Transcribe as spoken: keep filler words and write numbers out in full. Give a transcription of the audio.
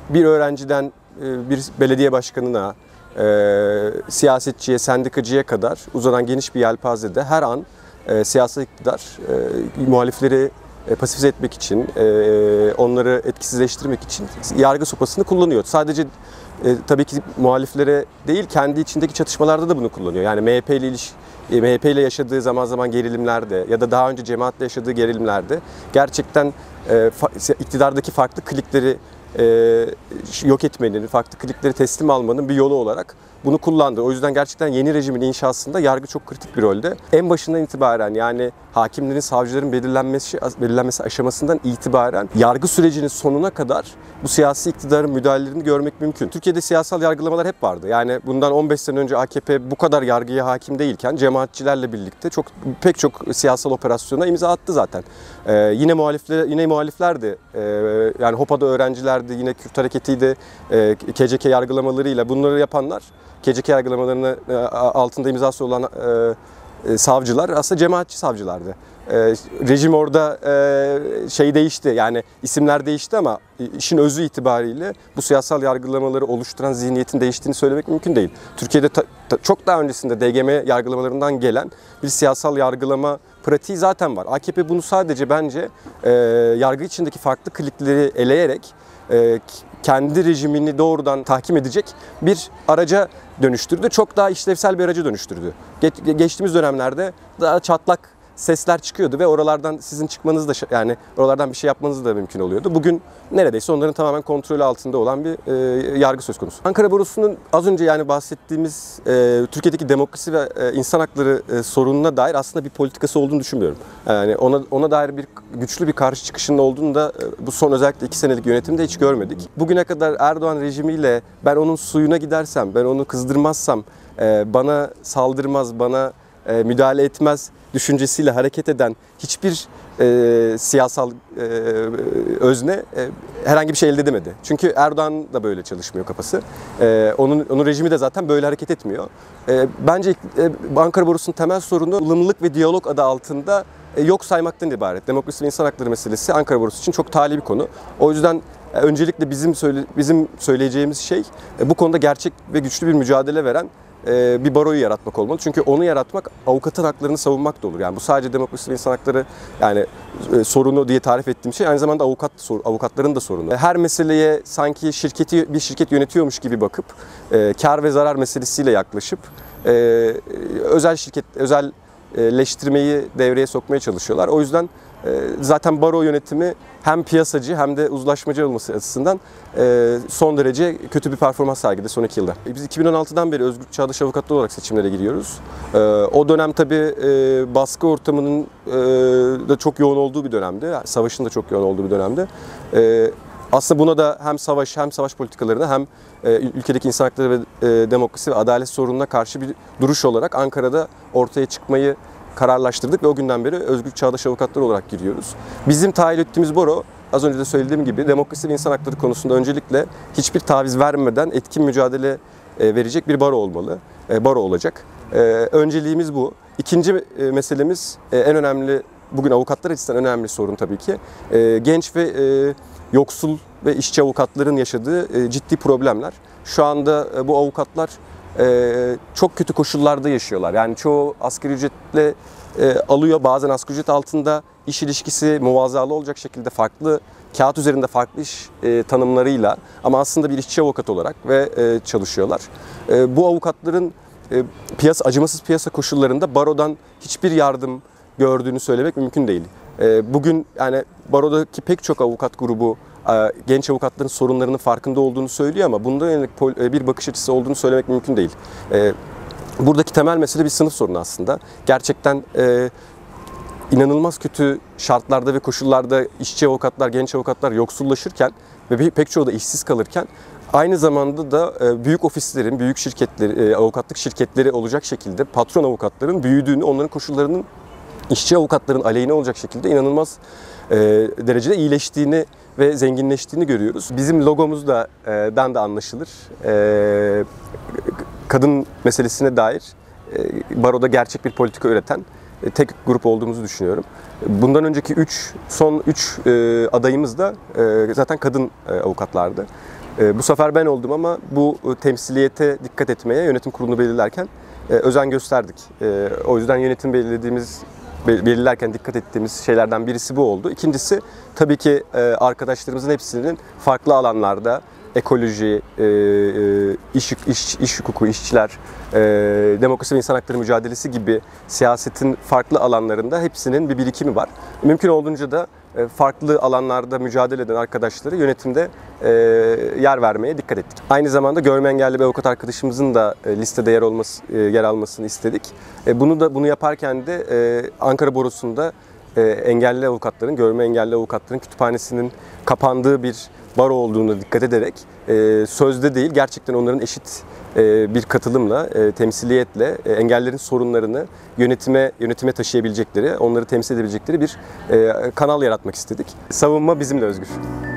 bir öğrenciden bir belediye başkanına, siyasetçiye, sendikacıya kadar uzanan geniş bir yelpazede her an siyasal iktidar muhalifleri pasifize etmek için, onları etkisizleştirmek için yargı sopasını kullanıyor. Sadece e, tabii ki muhaliflere değil, kendi içindeki çatışmalarda da bunu kullanıyor. Yani M H P ile iliş, M H P ile yaşadığı zaman zaman gerilimlerde ya da daha önce cemaatle yaşadığı gerilimlerde gerçekten e, iktidardaki farklı klikleri e, yok etmenin, farklı klikleri teslim almanın bir yolu olarak bunu kullandı. O yüzden gerçekten yeni rejimin inşasında yargı çok kritik bir rolde. En başından itibaren, yani hakimlerin, savcıların belirlenmesi, belirlenmesi aşamasından itibaren yargı sürecinin sonuna kadar bu siyasi iktidarın müdahalelerini görmek mümkün. Türkiye'de siyasal yargılamalar hep vardı. Yani bundan on beş sene önce A K P bu kadar yargıya hakim değilken cemaatçilerle birlikte çok pek çok siyasal operasyona imza attı zaten. Ee, yine muhalifler yine muhaliflerdi. Ee, yani HOPA'da öğrencilerdi, yine Kürt hareketiydi, e, K C K yargılamalarıyla bunları yapanlar, K C K yargılamalarını e, altında imzası olan e, e, savcılar aslında cemaatçi savcılardı. E, rejim orada e, şey değişti, yani isimler değişti ama işin özü itibariyle bu siyasal yargılamaları oluşturan zihniyetin değiştiğini söylemek mümkün değil. Türkiye'de ta, ta, çok daha öncesinde D G M yargılamalarından gelen bir siyasal yargılama pratiği zaten var. A K P bunu sadece bence e, yargı içindeki farklı klikleri eleyerek e, kendi rejimini doğrudan tahkim edecek bir araca dönüştürdü. Çok daha işlevsel bir araca dönüştürdü. Geç, geçtiğimiz dönemlerde daha çatlak sesler çıkıyordu ve oralardan sizin çıkmanız da, yani oralardan bir şey yapmanız da mümkün oluyordu. Bugün neredeyse onların tamamen kontrolü altında olan bir e, yargı söz konusu. Ankara Barosu'nun az önce yani bahsettiğimiz e, Türkiye'deki demokrasi ve e, insan hakları e, sorununa dair aslında bir politikası olduğunu düşünmüyorum. Yani ona ona dair bir güçlü bir karşı çıkışının olduğunu da e, bu son özellikle iki senelik yönetimde hiç görmedik. Bugüne kadar Erdoğan rejimiyle ben onun suyuna gidersem, ben onu kızdırmazsam, e, bana saldırmaz, bana e, müdahale etmez düşüncesiyle hareket eden hiçbir e, siyasal e, özne e, herhangi bir şey elde edemedi. Çünkü Erdoğan da böyle çalışmıyor kafası. E, onun, onun rejimi de zaten böyle hareket etmiyor. E, bence e, Ankara Barosu'nun temel sorunu ılımlılık ve diyalog adı altında e, yok saymaktan ibaret. Demokrasi ve insan hakları meselesi Ankara Barosu için çok tali bir konu. O yüzden e, öncelikle bizim söyle, bizim söyleyeceğimiz şey e, bu konuda gerçek ve güçlü bir mücadele veren bir baroyu yaratmak olmalı. Çünkü onu yaratmak avukatın haklarını savunmak da olur. Yani bu sadece demokrasi ve insan hakları yani e, sorunu diye tarif ettiğim şey aynı zamanda avukat avukatların da sorunu. Her meseleye sanki şirketi bir şirket yönetiyormuş gibi bakıp e, kar ve zarar meselesiyle yaklaşıp e, özel şirket özelleştirmeyi devreye sokmaya çalışıyorlar. O yüzden zaten baro yönetimi hem piyasacı hem de uzlaşmacı olması açısından son derece kötü bir performans sergiledi son iki yılda. Biz iki bin on altıdan beri Özgür Çağdaş Avukatlı olarak seçimlere giriyoruz. O dönem tabii baskı ortamının da çok yoğun olduğu bir dönemdi. Savaşın da çok yoğun olduğu bir dönemdi. Aslında buna da hem savaş hem savaş politikalarına hem ülkedeki insan hakları ve demokrasi ve adalet sorununa karşı bir duruş olarak Ankara'da ortaya çıkmayı kararlaştırdık ve o günden beri Özgür Çağdaş Avukatlar olarak giriyoruz. Bizim tahayyül ettiğimiz baro, az önce de söylediğim gibi demokrasi ve insan hakları konusunda öncelikle hiçbir taviz vermeden etkin mücadele verecek bir baro olmalı, baro olacak. Önceliğimiz bu. İkinci meselemiz, en önemli, bugün avukatlar açısından önemli sorun tabii ki, genç ve yoksul ve işçi avukatların yaşadığı ciddi problemler. Şu anda bu avukatlar Ee, çok kötü koşullarda yaşıyorlar. Yani çoğu asgari ücretle e, alıyor. Bazen asgari ücret altında iş ilişkisi muvazalı olacak şekilde farklı, kağıt üzerinde farklı iş e, tanımlarıyla ama aslında bir işçi avukat olarak ve e, çalışıyorlar. E, bu avukatların e, piyasa, acımasız piyasa koşullarında barodan hiçbir yardım gördüğünü söylemek mümkün değil. E, bugün yani barodaki pek çok avukat grubu genç avukatların sorunlarının farkında olduğunu söylüyor ama bundan yönelik bir bakış açısı olduğunu söylemek mümkün değil. Buradaki temel mesele bir sınıf sorunu aslında. Gerçekten inanılmaz kötü şartlarda ve koşullarda işçi avukatlar, genç avukatlar yoksullaşırken ve pek çoğu da işsiz kalırken aynı zamanda da büyük ofislerin, büyük şirketleri, avukatlık şirketleri olacak şekilde patron avukatların büyüdüğünü, onların koşullarının işçi avukatların aleyhine olacak şekilde inanılmaz e, derecede iyileştiğini ve zenginleştiğini görüyoruz. Bizim logomuzdan da anlaşılır. E, kadın meselesine dair e, baroda gerçek bir politika üreten e, tek grup olduğumuzu düşünüyorum. Bundan önceki üç, son üç e, adayımız da e, zaten kadın e, avukatlardı. Bu sefer ben oldum ama bu temsiliyete dikkat etmeye yönetim kurulunu belirlerken özen gösterdik. O yüzden yönetim belirlediğimiz belirlerken dikkat ettiğimiz şeylerden birisi bu oldu. İkincisi tabii ki arkadaşlarımızın hepsinin farklı alanlarda ekoloji, iş, iş, iş hukuku, işçiler, demokrasi ve insan hakları mücadelesi gibi siyasetin farklı alanlarında hepsinin bir birikimi var. Mümkün olduğunca da farklı alanlarda mücadele eden arkadaşları yönetimde yer vermeye dikkat ettik. Aynı zamanda görme engelli bir avukat arkadaşımızın da listede yer olması, yer almasını istedik. Bunu da bunu yaparken de Ankara Borusu'nda engelli avukatların, görme engelli avukatların kütüphanesinin kapandığı bir baro olduğuna dikkat ederek sözde değil, gerçekten onların eşit bir katılımla, temsiliyetle engellerin sorunlarını yönetime yönetime taşıyabilecekleri, onları temsil edebilecekleri bir kanal yaratmak istedik. Savunma bizimle özgür.